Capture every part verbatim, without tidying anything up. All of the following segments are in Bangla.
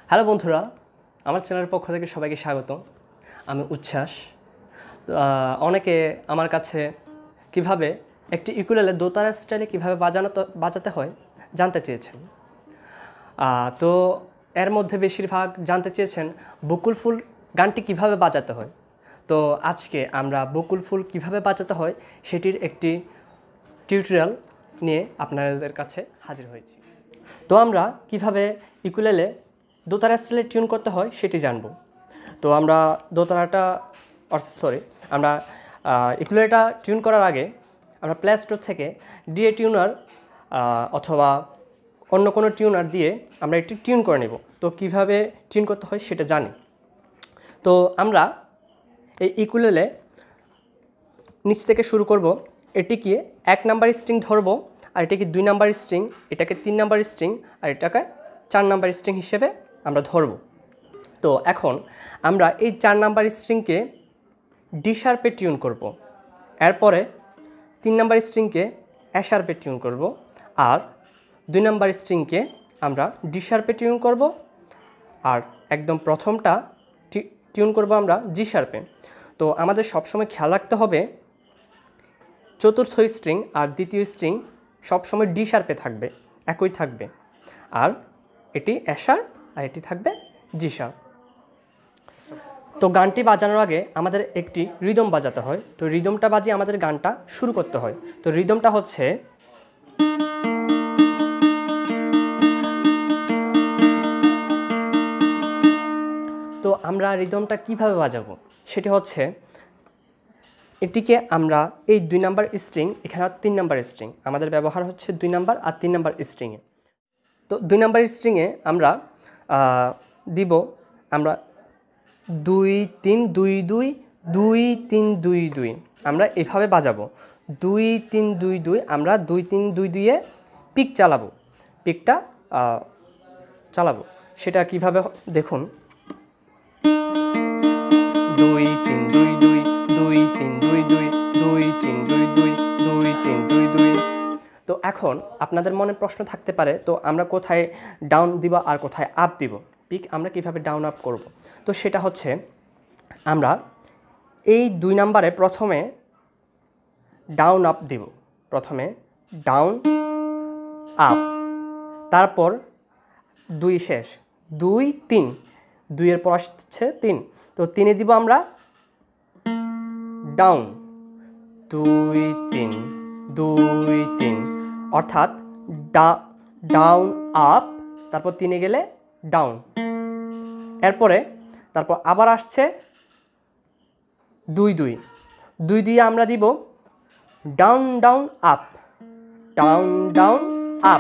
হ্যালো বন্ধুরা, আমার চ্যানেলের পক্ষ থেকে সবাইকে স্বাগত। আমি উচ্ছ্বাস। অনেকে আমার কাছে কিভাবে একটি ইউকুলেলে দোতারা স্টাইলে কীভাবে বাজানো বাজাতে হয় জানতে চেয়েছেন। তো এর মধ্যে বেশিরভাগ জানতে চেয়েছেন বকুল ফুল গানটি কিভাবে বাজাতে হয়। তো আজকে আমরা বকুল ফুল কিভাবে বাজাতে হয় সেটির একটি টিউটোরিয়াল নিয়ে আপনাদের কাছে হাজির হয়েছি। তো আমরা কিভাবে ইউকুলেলে দোতারা স্টাইলে টিউন করতে হয় সেটি জানব। তো আমরা দোতারাটা অর্থাৎ সরি আমরা ইউকুলেলেটা টিউন করার আগে আমরা প্লে স্টোর থেকে ডিএ টিউনার অথবা অন্য কোনো টিউনার দিয়ে আমরা একটি টিউন করে নেব। তো কিভাবে টিউন করতে হয় সেটা জানি। তো আমরা এই ইউকুলেলে নিচ থেকে শুরু করব। এটিকে এক নাম্বার স্ট্রিং ধরব, আর এটাকে দুই নাম্বার স্ট্রিং, এটাকে তিন নাম্বার স্ট্রিং, আর এটাকে চার নাম্বার স্ট্রিং হিসেবে আমরা ধরব। তো এখন আমরা এই চার নাম্বার স্ট্রিংকে ডি শার্পে টিউন করব, এরপরে তিন নাম্বার স্ট্রিংকে এ শার্পে টিউন করব, আর দুই নাম্বার স্ট্রিংকে আমরা ডি শার্পে টিউন করব, আর একদম প্রথমটা টিউন করব আমরা জি শার্পে। তো আমাদের সবসময় খেয়াল রাখতে হবে চতুর্থ স্ট্রিং আর দ্বিতীয় স্ট্রিং সবসময় ডি শার্পে থাকবে, একই থাকবে, আর এটি এ শার্প আর এটি থাকবে জি শার্প। তো গানটি বাজানোর আগে আমাদের একটি রিদম বাজাতে হয়। তো রিদমটা বাজিয়ে আমাদের গানটা শুরু করতে হয়। তো রিদমটা হচ্ছে তো আমরা রিদমটা কিভাবে বাজাবো সেটি হচ্ছে এটিকে আমরা এই দুই নাম্বার স্ট্রিং, এখানে তিন নাম্বার স্ট্রিং, আমাদের ব্যবহার হচ্ছে দুই নাম্বার আর তিন নাম্বার স্ট্রিংয়ে। তো দুই নাম্বার স্ট্রিংয়ে আমরা দিব আমরা দুই তিন দুই দুই দুই তিন দুই দুই, আমরা এভাবে বাজাবো দুই তিন দুই দুই। আমরা দুই তিন দুই দুইয়ে পিক চালাবো, পিকটা চালাবো। সেটা কিভাবে দেখুন, দুই তিন দুই দুই দুই তিন দুই দুই দুই তিন দুই দুই দুই তিন দুই দুই। তো এখন আপনাদের মনে প্রশ্ন থাকতে পারে, তো আমরা কোথায় ডাউন দিব আর কোথায় আপ দিব, পিক আমরা কিভাবে ডাউন আপ করব। তো সেটা হচ্ছে আমরা এই দুই নাম্বারে প্রথমে ডাউন আপ দিব, প্রথমে ডাউন আপ, তারপর দুই শেষ, দুই তিন, দুইয়ের পর আসছে তিন, তো তিনে দিব আমরা ডাউন, দুই তিন দুই তিন, অর্থাৎ ডাউন আপ, তারপর তিনে গেলে ডাউন, এরপরে তারপর আবার আসছে দুই দুই, দুই দিয়ে আমরা দিব down down up, down down up,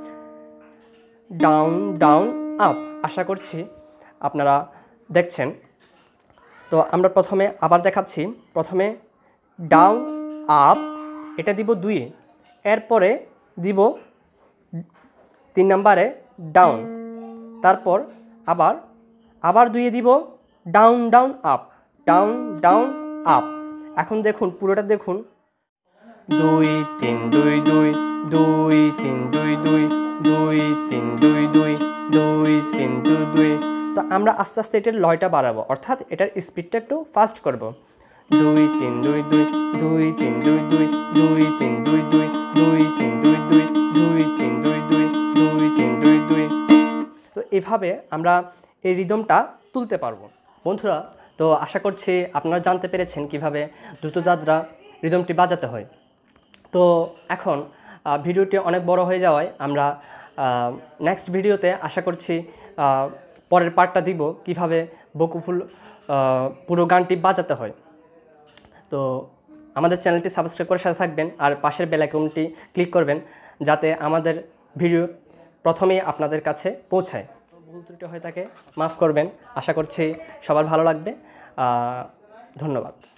down down up. আশা করছি আপনারা দেখছেন। তো আমরা প্রথমে আবার দেখাচ্ছি, প্রথমে ডাউন আপ, এটা দিব দুইয়ে, এরপরে দিব তিন নাম্বারে ডাউন, তারপর আবার আবার দুইয়ে দিব down down up, down down up. এখন দেখুন পুরোটা দেখুন, দুই তিন দুই দুই দুই তিন দুই দুই দুই তিন দুই দুই দুই তিন দুই দুই। তো আমরা আস্তে আস্তে এটার লয়টা বাড়াবো, অর্থাৎ এটার স্পিডটা একটু ফাস্ট করব। দুই তিন দুই দুই দুই তিন দুই দুই দুই তিন দুই দুই দুই তিন দুই দুই দুই তিন দুই দুই দুই তিন দুই দুই। তো এভাবে আমরা এই রিদমটা তুলতে পারবো বন্ধুরা। তো আশা করছি আপনারা জানতে পেরেছেন কিভাবে দ্রুত দাদরা রিদমটি বাজাতে হয়। তো এখন ভিডিওটি অনেক বড় হয়ে যাওয়ায় আমরা নেক্সট ভিডিওতে আশা করছি পরের পার্টটা দিব কিভাবে বকুফুল পুরো গানটি বাজাতে হয়। তো আমাদের চ্যানেলটি সাবস্ক্রাইব করে সাথে থাকবেন, আর পাশের বেল আইকনটি ক্লিক করবেন যাতে আমাদের ভিডিও প্রথমেই আপনাদের কাছে পৌঁছায়। ভুল ত্রুটি হয়ে থাকে মাফ করবেন। আশা করছি সবার ভালো লাগবে। ধন্যবাদ।